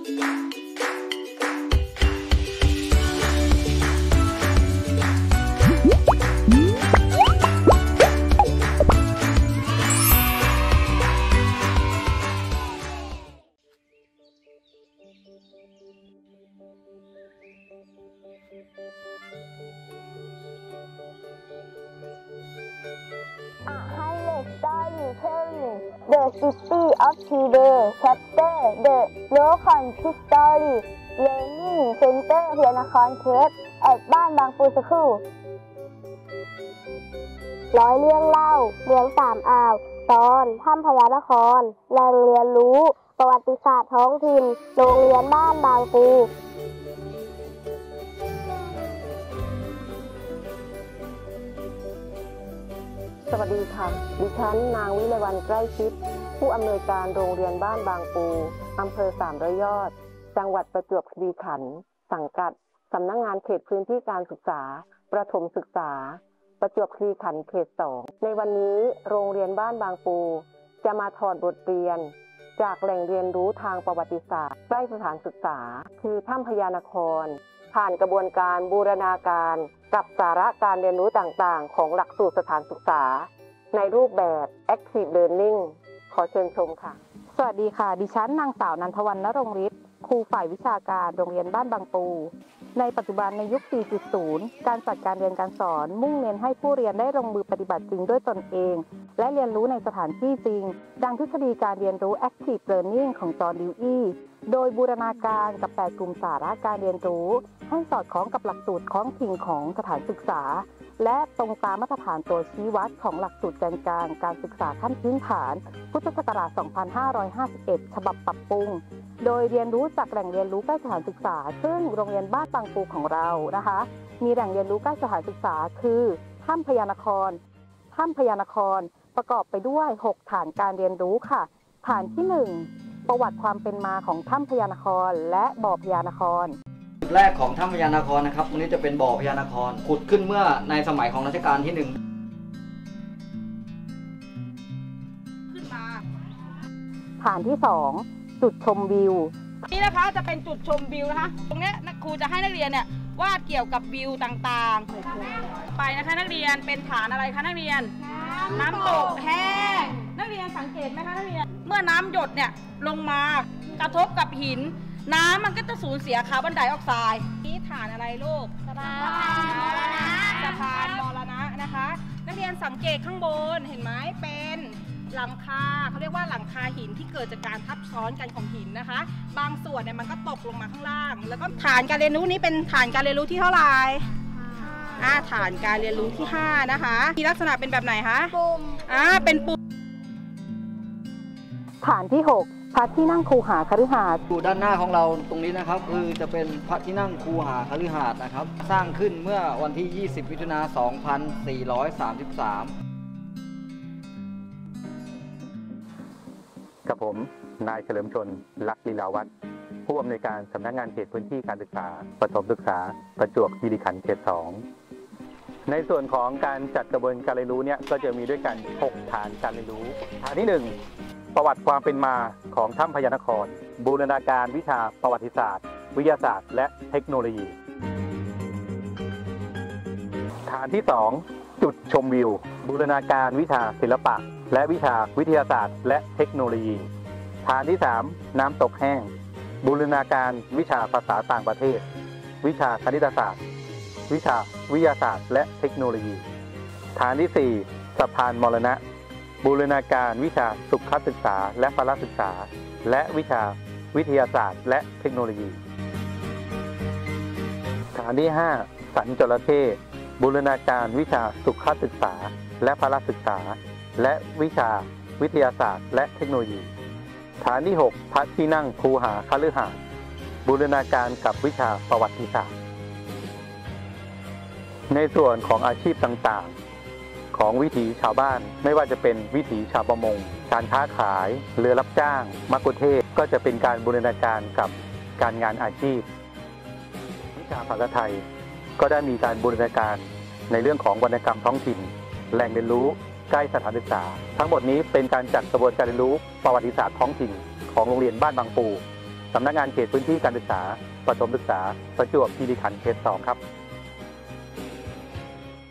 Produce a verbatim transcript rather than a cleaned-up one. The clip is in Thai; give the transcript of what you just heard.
The City of Today Chapter The Low Country Story Learning Center พญานครเคปแอดบ้านบางปูสคูร้อยเรื่องเล่าเรื่องสามอ่าวตอนถ้ำพญานครแหล่งเรียนรู้ประวัติศาสตร์ท้องถิ่นโรงเรียนบ้านบางปูสวัสดีค่ะดิฉันนางวิไลวรรณใกล้ชิดผู้อำนวยการโรงเรียนบ้านบางปูอำเภอสามร้อยยอดจังหวัดประจวบคีรีขันธ์สังกัดสำนักงานเขตพื้นที่การศึกษาประถมศึกษาประจวบคีรีขันธ์เขตสองในวันนี้โรงเรียนบ้านบางปูจะมาถอดบทเรียนจากแหล่งเรียนรู้ทางประวัติศาสตร์ใกล้สถานศึกษาคือถ้ำพญานครผ่านกระบวนการบูรณาการกับสาระการเรียนรู้ต่างๆของหลักสูตรสถานศึกษาในรูปแบบ Active Learning ขอเชิญชมค่ะสวัสดีค่ะดิฉันนางสาวนันทวรรณ ณรงค์ฤทธิ์ครูฝ่ายวิชาการโรงเรียนบ้านบางปูในปัจจุบันในยุค สี่จุดศูนย์ การจัดการเรียนการสอนมุ่งเน้นให้ผู้เรียนได้ลงมือปฏิบัติจริงด้วยตนเองและเรียนรู้ในสถานที่จริงดังทฤษฎีการเรียนรู้ Active Learning ของจอห์น ดิวอี้โดยบูรณาการกับแปดกลุ่มสาระการเรียนรู้ให้สอดคล้องกับหลักสูตรท้องถิ่นของสถานศึกษาและตรงตามมาตรฐานตัวชี้วัดของหลักสูตรแกนกลางการศึกษาขั้นพื้นฐานพุทธศักราช สองพันห้าร้อยห้าสิบเอ็ด ฉบับปรับปรุงโดยเรียนรู้จากแหล่งเรียนรู้ใกล้สถานศึกษาซึ่งโรงเรียนบ้านบางปูของเรานะคะมีแหล่งเรียนรู้ใกล้สถานศึกษาคือถ้ำพญานครถ้ำพญานครประกอบไปด้วยหกฐานการเรียนรู้ค่ะฐานที่หนึ่งประวัติความเป็นมาของถ้ำพญานครและบ่อพญานครจุดแรกของถ้ำพญานครนะครับตรงนี้จะเป็นบ่อพญานครขุดขึ้นเมื่อในสมัยของรัชกาลที่หนึ่งขึ้นมาฐานที่สองจุดชมวิวนี่นะคะจะเป็นจุดชมวิวนะคะตรงนี้ครูจะให้นักเรียนเนี่ยวาดเกี่ยวกับวิวต่างๆไปนะคะนักเรียนเป็นฐานอะไรคะนักเรียนน้ำตกแห้งนักเรียนสังเกตไหมคะนักเรียนเมื่อน้ำหยดเนี่ยลงมากระทบกับหินน้ำมันก็จะสูญเสียคาร์บอนไดออกไซด์นี่ฐานอะไรลูกสะพานมรณะสะพานมรณะนะคะนักเรียนสังเกตข้างบนเห็นไหมเป็นหลังคาเขาเรียกว่าหลังคาหินที่เกิดจากการทับซ้อนกันของหินนะคะบางส่วนเนี่ยมันก็ตกลงมาข้างล่างแล้วก็ฐานการเรียนรู้นี้เป็นฐานการเรียนรู้ที่เท่าไหร่อ่าฐานการเรียนรู้ที่ห้านะคะมีลักษณะเป็นแบบไหนคะปุ่มอ่าเป็นปุ่มฐานที่หกพระที่นั่งคูหาคฤหาสน์อยู่ด้านหน้าของเราตรงนี้นะครับคือจะเป็นพระที่นั่งคูหาคฤหาสน์นะครับสร้างขึ้นเมื่อวันที่ยี่สิบมิถุนายนสองพันสี่ร้อยสามสิบสามกับผมนายเฉลิมชลลักษณ์ลีลาวัฒน์ผู้อำนวยการสำนักงานเขตพื้นที่การศึกษาประถมศึกษาประจวบคีรีขันธ์เขตสองในส่วนของการจัดกระบวนการเรียนรู้เนี่ยก็จะมีด้วยกันหกฐานการเรียนรู้ฐานที่หนึ่งประวัติความเป็นมาของถ้ำพญานครบูรณาการวิชาประวัติศาสตร์วิทยาศาสตร์และเทคโนโลยีฐานที่สองจุดชมวิวบูรณาการวิชาศิลปะและวิชาวิทยาศาสตร์และเทคโนโลยีฐานที่สามน้ำตกแห้งบูรณาการวิชาภาษาต่างประเทศวิชาคณิตศาสตร์วิชาวิทยาศาสตร์และเทคโนโลยีฐานที่สี่สะพานมรณะบูรณาการวิชาสุขศึกษาและพละศึกษาและวิชาวิทยาศาสตร์และเทคโนโลยีฐานที่ห้าสันจระเข้บูรณาการวิชาสุขศึกษาและพละศึกษาและวิชาวิทยาศาสตร์และเทคโนโลยีฐานที่หกพระที่นั่งคูหาคฤหาสน์บูรณาการกับวิชาประวัติศาสตร์ในส่วนของอาชีพต่างๆของวิถีชาวบ้านไม่ว่าจะเป็นวิถีชาวประมงการค้าขายเรือรับจ้างมัคคุเทศก์ก็จะเป็นการบูรณาการกับการงานอาชีพวิชาภาษาไทยก็ได้มีการบูรณาการในเรื่องของวรรณกรรมท้องถิ่นแหล่งเรียนรู้ใกล้สถานศึกษาทั้งหมดนี้เป็นการจัดกระบวนการเรียนรู้ประวัติศาสตร์ท้องถิ่นของโรงเรียนบ้านบางปูสำนักงานเขตพื้นที่การศึกษาประถมศึกษาประจวบคีรีขันธ์เขตสองครับ